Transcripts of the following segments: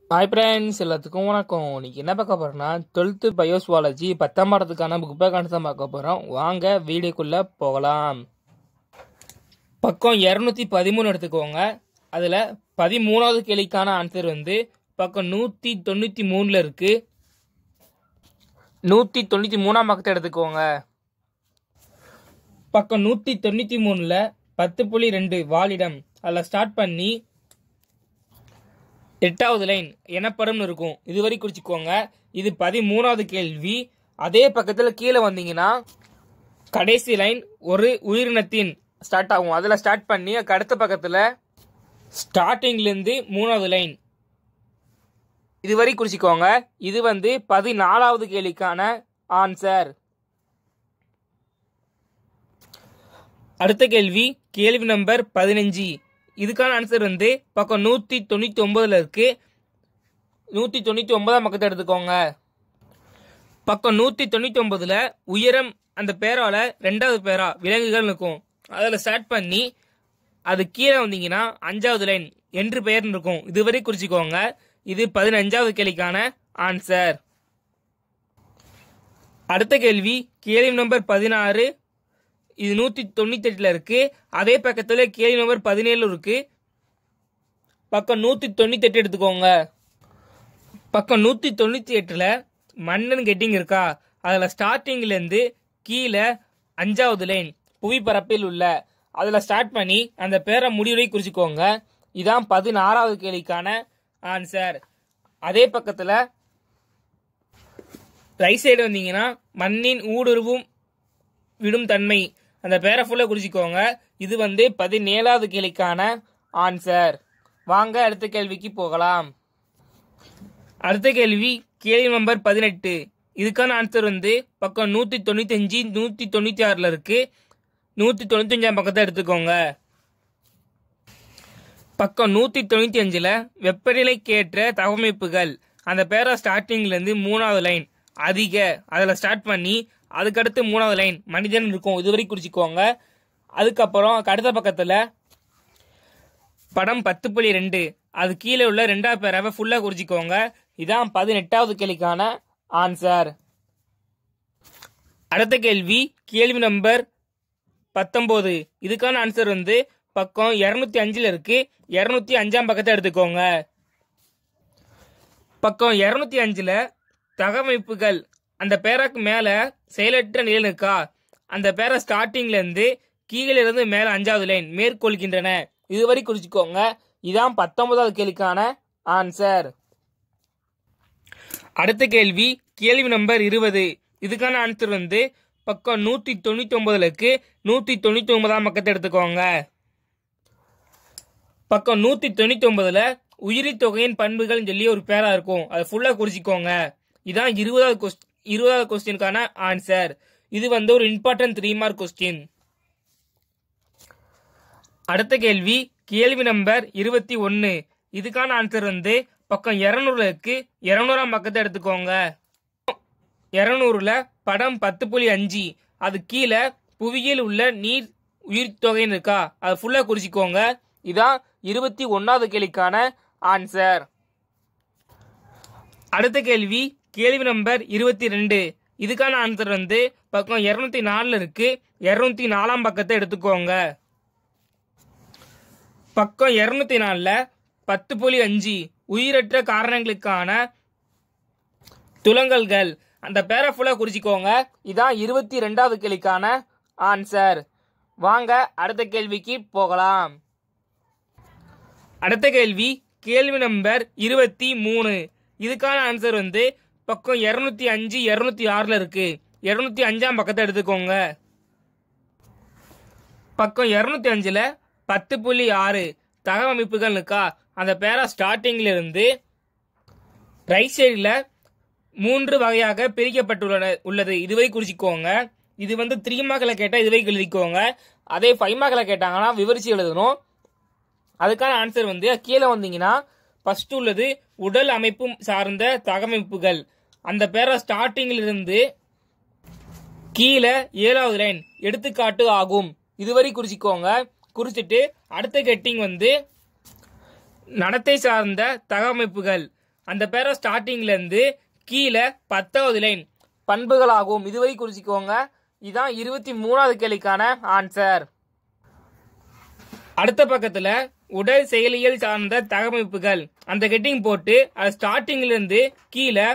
Hi friends, எல்லாத்துக்கும் வணக்கம். இன்னைக்கு என்ன பார்க்க போறோம்னா 12th பயோசுவாலஜி 10ஆம் பாடத்துக்கான புக் பேக் தான் பார்க்க போகிறோம். வாங்க வீடியோக்குள்ளே போகலாம். பக்கம் 213 எடுத்துக்கோங்க. அதில் 13வது கேள்விக்கான ஆன்சர் பக்கம் 193 இருக்கு. 193ஆம் பக்கத்தை எடுத்துக்கோங்க. பக்கம் 193ல் 10.2 வாலிடம் அதில் ஸ்டார்ட் பண்ணி 8வது லைன் எனப்படும் இருக்கும். இதுவரை குறிச்சுக்கோங்க. இது 13வது கேள்வி. அதே பக்கத்தில் கீழே வந்தீங்கன்னா கடைசி லைன் ஒரு உயிரினத்தின் ஸ்டார்ட் ஆகும். அதில் ஸ்டார்ட் பண்ணி அடுத்த பக்கத்தில் ஸ்டார்டிங்லேருந்து 3வது லைன் இதுவரை குறிச்சிக்கோங்க. இது 14வது கேள்விக்கான ஆன்சர். அடுத்த கேள்வி கேள்வி நம்பர் 15. இதுக்கான ஆன்சர் பக்கம் 199 இருக்கு. 199ஆம் பக்கத்தை எடுத்துக்கோங்க. பக்கம் 199ல் உயரம் அந்த பேரால 2வது பேரா விலங்குகள் இருக்கும். அதில் ஸ்டார்ட் பண்ணி அது கீழே வந்தீங்கன்னா 5வது லைன் என்று பெயர் இருக்கும். இதுவரை குறிச்சிக்கோங்க. இது 15வது கேள்விக்கான ஆன்சர். அடுத்த கேள்வி கேள்வி நம்பர் 16. இது 198 இருக்கு. அதே பக்கத்தில் கேள்வி நம்பர் 17 இருக்கு. பக்கம் 198 எடுத்துக்கோங்க. பக்கம் 198ல் மன்னன் கெட்டிங் இருக்கா, அதில் ஸ்டார்டிங்லேருந்து கீழே 5வது லைன் புவிப்பரப்பில் உள்ள அதில் ஸ்டார்ட் பண்ணி அந்த பேரை முடிவுரை குறிச்சிக்கோங்க. இதான் 16வது கேள்விக்கான ஆன்சர். அதே பக்கத்தில் ரைட் சைடு வந்தீங்கன்னா மண்ணின் ஊடுருவும் விடும் தன்மை அந்த பேரை ஃபுல்லாக குறிச்சிக்கோங்க. இது 17வது கேள்விக்கான ஆன்சர். வாங்க அடுத்த கேள்விக்கு போகலாம். அடுத்த கேள்வி கேள்வி நம்பர் 18. இதுக்கான ஆன்சர் பக்கம் 195 196 இருக்கு. 195ஆம் பக்கத்தை எடுத்துக்கோங்க. பக்கம் 195ல் வெப்பநிலைக்கேற்ற தகவமைப்புகள் அந்த பேரா ஸ்டார்டிங்லேருந்து 3வது லைன் அதிக அதில் ஸ்டார்ட் பண்ணி அதுக்கடுத்து 3வது லைன் மனிதன் இருக்கும். இதுவரை குறிச்சிக்கோங்க. அதுக்கப்புறம் அடுத்த பக்கத்தில் படம் 10.2 அது கீழே உள்ள 2வது பேராவை ஃபுல்லாக குறிச்சிக்கோங்க. இதான் 18வது கேள்விக்கான ஆன்சர். அடுத்த கேள்வி கேள்வி நம்பர் 19. இதுக்கான ஆன்சர் பக்கம் 205 இருக்கு. 205ஆம் பக்கத்தை எடுத்துக்கோங்க. பக்கம் 205ல் தகவமைப்புகள் அந்த பேராக்கு மேலே செயலற்ற நிலையில் இருக்கா, அந்த பேரா ஸ்டார்டிங்லேருந்து கீழே இருந்து மேலே 5வது லைன் மேற்கொள்கின்றன. இதுவரை குறிச்சிக்கோங்க. இதான் 19வது கேள்விக்கான ஆன்சர். அடுத்த கேள்வி கேள்வி நம்பர் 20. இதுக்கான ஆன்சர் பக்கம் 199 இருக்கு. 199ஆம் பக்கத்தை எடுத்துக்கோங்க. பக்கம் 199ல் உயிரி தொகையின் பண்புகள் சொல்லி ஒரு பேரா இருக்கும். அதை ஃபுல்லாக குறிச்சிக்கோங்க. இதான் 20வது கொஸ்டினுக்கான ஆன்சர். இது ஒரு இம்பார்ட்டன்ட் 3 மார்க் கொஸ்டின். அடுத்த கேள்வி கேள்வி நம்பர் 21. இதுக்கான ஆன்சர் பக்கம் 200 இருக்கு. 200ஆம் பக்கத்தை எடுத்துக்கோங்க. 200ல் படம் 10.5 அது கீழே புவியில் உள்ள நீர் உயிர் தொகைன்னு இருக்கா, அது ஃபுல்லாக குறிச்சிக்கோங்க. இதான் 21வது கேள்விக்கான ஆன்சர். அடுத்த கேள்வி கேள்வி நம்பர் 22. இதுக்கான ஆன்சர் பக்கம் 204 இருக்கு. 204ஆம் பக்கத்தை எடுத்துக்கோங்க. பக்கம் 204ல் 10.5 உயிரற்ற காரணங்களுக்கான துலங்கல்கள் அந்த பேரை ஃபுல்லாக குறிச்சிக்கோங்க. இதான் 22வது கேள்விக்கான ஆன்சர். வாங்க அடுத்த கேள்விக்கு போகலாம். அடுத்த கேள்வி கேள்வி நம்பர் 23. இதுக்கான ஆன்சர் பக்கம் 205 206 இருக்கு. 205ஆம் பக்கத்தை எடுத்துக்கோங்க. பக்கம் 205ல் 10.6 தகவமைப்புகள் இருக்கா, அந்த பேரா ஸ்டார்டிங்ல இருந்து ரைட் சைடில் 3 வகையாக பிரிக்கப்பட்டுள்ளது. இதுவரை குறிச்சிக்கோங்க. இது 3 மார்க்கில் கேட்டால் இதுவரை எழுதிக்கோங்க. அதே 5 மார்க்கில் கேட்டாங்கன்னா விவரிச்சு எழுதணும். அதுக்கான ஆன்சர் கீழே வந்தீங்கன்னா ஃபர்ஸ்ட் உள்ளது உடல் அமைப்பு சார்ந்த தகவமைப்புகள் அந்த பேரா ஸ்டார்டிங்ல இருந்து கீழே 7வது லைன் எடுத்துக்காட்டு ஆகும். இதுவரை குறிச்சிக்கோங்க. குறிச்சிட்டு அடுத்த கெட்டிங் நடத்தை சார்ந்த தகவமைப்புகள் அந்த பேரா ஸ்டார்டிங்ல இருந்து கீழே 10வது லைன் பண்புகளாகும். இதுவரை குறிச்சிக்கோங்க. இதான் 23வது கேள்விக்கான ஆன்சர். அடுத்த பக்கத்துல உடல் செயலியல் சார்ந்த தகவமைப்புகள் அந்த ஹெட்டிங் போட்டு அது ஸ்டார்டிங்ல இருந்து கீழே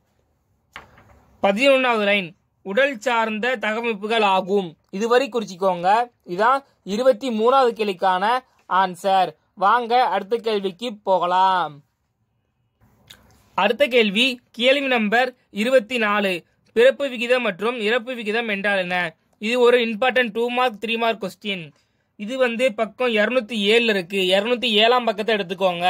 11வது லைன் உடல் சார்ந்த தகவமைப்புகள் ஆகும். இதுவரை குறிச்சிக்கோங்க. இதான் 23வது கேள்விக்கான ஆன்சர். வாங்க அடுத்த கேள்விக்கு போகலாம். அடுத்த கேள்வி கேள்வி நம்பர் 24. பிறப்பு விகிதம் மற்றும் இறப்பு விகிதம் என்றால் என்ன? இது ஒரு இம்பார்ட்டன்ட் 2 மார்க் 3 மார்க் கொஸ்டின். இது பக்கம் 207 இருக்கு. 207ஆம் பக்கத்தை எடுத்துக்கோங்க.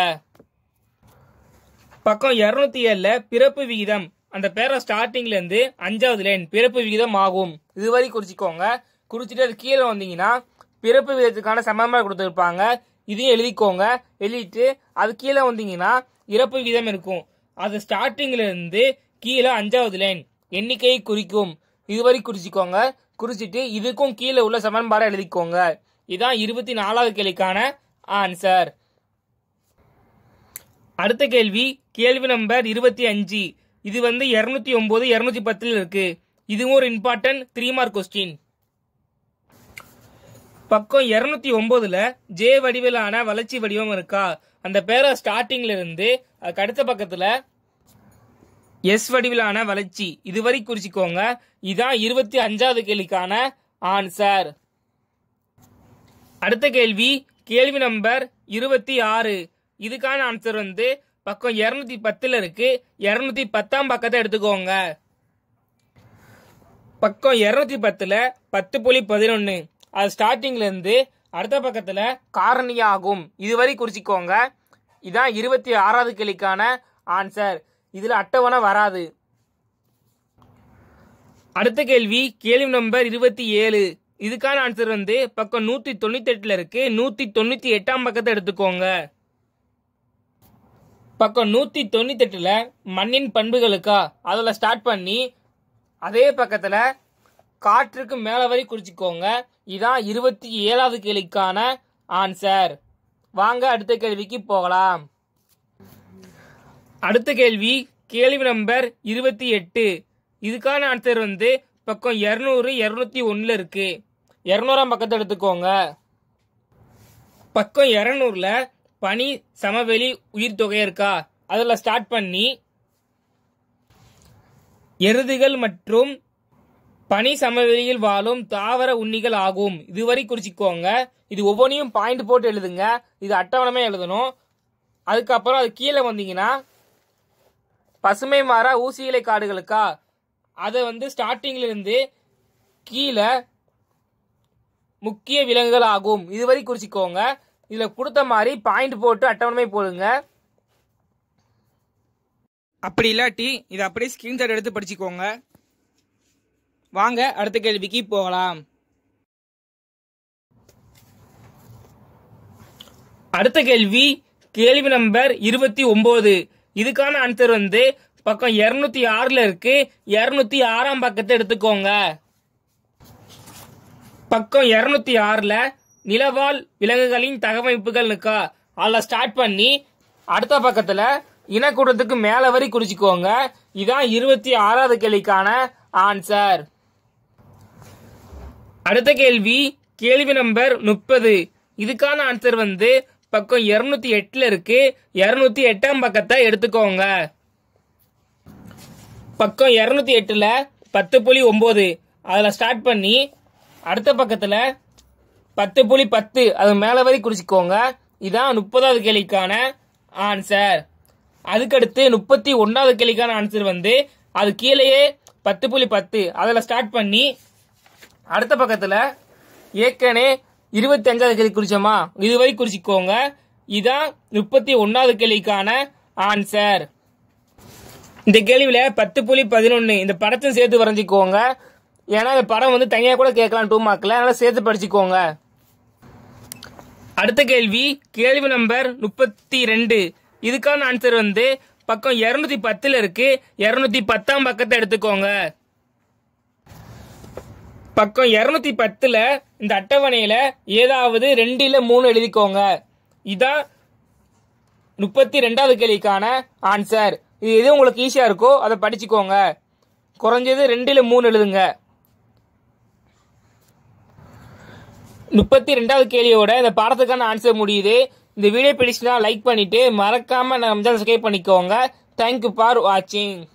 பக்கம் 207ல பிறப்பு விகிதம் அந்த பேரா ஸ்டார்டிங்ல இருந்து 5வது லைன் பிறப்பு விகிதம் ஆகும். இதுவரை குறிச்சிக்கோங்க. குறிச்சிட்டு அது கீழே வந்தீங்கன்னா பிறப்பு விகிதத்துக்கான சமன்பாடு கொடுத்துருப்பாங்க. இதையும் எழுதிக்கோங்க. எழுதிட்டு அது கீழே வந்தீங்கன்னா இறப்பு விகிதம் இருக்கும். அது ஸ்டார்டிங்ல இருந்து கீழே 5வது லைன் எண்ணிக்கையை குறிக்கும். இதுவரை குறிச்சிக்கோங்க. குறிச்சிட்டு இதுக்கும் கீழே உள்ள சமன்பாடை எழுதிக்கோங்க. இதான் 24வது கேள்விக்கான ஆன்சர். அடுத்த கேள்வி கேள்வி நம்பர் 25. இது 209 210 இருக்கு. இதுவும் ஒரு இம்பார்ட்டன்ட் 3 மார்க் கொஸ்டின். பக்கம் 209ல ஜே வடிவிலான வளர்ச்சி வடிவம் இருக்கா? அந்த பேரா ஸ்டார்டிங்ல இருந்து அதுக்கு அடுத்த பக்கத்துல எஸ் வடிவிலான வளர்ச்சி இதுவரை குறிச்சிக்கோங்க. இதான் 25வது கேள்விக்கான ஆன்சர். அடுத்த கேள்வி கேள்வி நம்பர் 26. இதுக்கான ஆன்சர் பக்கம் 210ல இருக்கு. 210ஆம் பக்கத்தை எடுத்துக்கோங்க. பக்கம் 210ல 10.11 அது ஸ்டார்டிங்ல இருந்து அடுத்த பக்கத்துல காரணியாகும். இதுவரை குறிச்சிக்கோங்க. இதான் 26வது கேள்விக்கான ஆன்சர். இதுல அட்டவணை வராது. அடுத்த கேள்வி கேள்வி நம்பர் 27. இதுக்கான ஆன்சர் பக்கம் 198ல இருக்கு. 198ஆம் பக்கத்தை எடுத்துக்கோங்க. பக்கம் 198ல மண்ணின் பண்புகளுக்கா அதுல ஸ்டார்ட் பண்ணி அதே பக்கத்துல காற்றுக்கு மேல வரை குறிச்சிக்கோங்க. இதான் 27வது கேள்விக்கான ஆன்சர். வாங்க அடுத்த கேள்விக்கு போகலாம். அடுத்த கேள்வி கேள்வி நம்பர் 28. இதுக்கான ஆன்சர் பக்கம் 200 201ல இருக்கு. 200ஆம் பக்கத்தை எடுத்துக்கோங்க. பக்கம் 200ல பனி சமவெளி உயிர் தொகை இருக்கா அதுல ஸ்டார்ட் பண்ணி எருதுகள் மற்றும் பனி சமவெளியில் வாழும் தாவர உண்ணிகள் ஆகும். இதுவரை குறிச்சிக்கோங்க. இது ஒவ்வொன்றையும் பாயிண்ட் போட்டு எழுதுங்க. இது அட்டவணமே எழுதணும். அதுக்கப்புறம் அது கீழே வந்தீங்கன்னா பசுமை மர ஊசி இலை காடுகளுக்கா அதை ஸ்டார்டிங்ல இருந்து கீழே முக்கிய விலங்குகள் ஆகும். இதுவரை குறிச்சிக்கோங்க. இதுல கொடுத்த மாதிரி பாயிண்ட் போட்டு அட்டவணை போடுங்க. அப்படி இல்லாட்டி இதை அப்படியே ஸ்கிரீன்ஷாட் எடுத்து படிச்சுக்கோங்க. வாங்க அடுத்த கேள்விக்கு போகலாம். அடுத்த கேள்வி கேள்வி நம்பர் 29. இதுக்கான ஆன்சர் பக்கம் 206ல இருக்கு. 206ஆம் பக்கத்தை எடுத்துக்கோங்க. பக்கம் 206ல நிலவாழ் விலங்குகளின் தகவமைப்புகள் இருக்கா அதுல ஸ்டார்ட் பண்ணி அடுத்த பக்கத்துல இனக்கூட்டத்துக்கு மேல வரை குறிச்சிக்கோங்க. இதான் 26வது கேள்விக்கான ஆன்சர். அடுத்த கேள்வி கேள்வி நம்பர் 30. இதுக்கான ஆன்சர் பக்கம் 208ல இருக்கு. 208ஆம் பக்கத்தை எடுத்துக்கோங்க. பக்கம் 208ல 10.9 அதுல ஸ்டார்ட் பண்ணி அடுத்த பக்கத்துல 10.10 அது மேல வரை குறிச்சிக்கோங்க. இதான் 30வது கேள்விக்கான ஆன்சர். அதுக்கடுத்து 31வது கேள்விக்கான ஆன்சர் அது கீழேயே 10.10 அதுல ஸ்டார்ட் பண்ணி அடுத்த பக்கத்துல ஏற்கனவே 25வது கேள்வி குறிச்சோமா இதுவரை குறிச்சிக்கோங்க. இதான் 31வது கேள்விக்கான ஆன்சர். இந்த கேள்வியில 10.11 இந்த படத்தை சேர்த்து வரைஞ்சிக்கோங்க. ஏன்னா இந்த படம் தனியா கூட கேட்கலாம் 2 மார்க்ல. அதனால சேர்த்து படிச்சுக்கோங்க. அடுத்த கேள்வி கேள்வி நம்பர் 32. இதுக்கான ஆன்சர் பக்கம் 210ல இருக்கு. 210ஆம் பக்கத்தை எடுத்துக்கோங்க. பக்கம் 210ல இந்த அட்டவணையில ஏதாவது 2 இல்ல 3 எழுதிக்கோங்க. இதான் 32வது கேள்விக்கான ஆன்சர். இது எது உங்களுக்கு ஈஸியா இருக்கோ அதை படிச்சுக்கோங்க. குறைஞ்சது 2ல் 3 எழுதுங்க. 32வது கேள்வியோட இந்த பாடத்துக்கான ஆன்சர் முடியுது. இந்த வீடியோ பிடிச்சுனா லைக் பண்ணிட்டு மறக்காம நம்ம சேனலை சப்ஸ்கிரைப் பண்ணிக்கோங்க. தேங்க்யூ ஃபார் வாட்சிங்.